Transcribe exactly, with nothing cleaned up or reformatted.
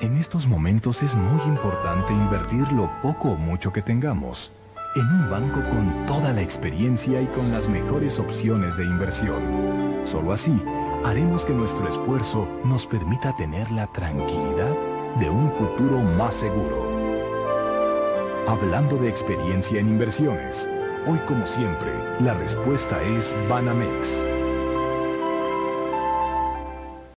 En estos momentos es muy importante invertir lo poco o mucho que tengamos en un banco con toda la experiencia y con las mejores opciones de inversión. Solo así haremos que nuestro esfuerzo nos permita tener la tranquilidad de un futuro más seguro. Hablando de experiencia en inversiones, hoy como siempre, la respuesta es Banamex.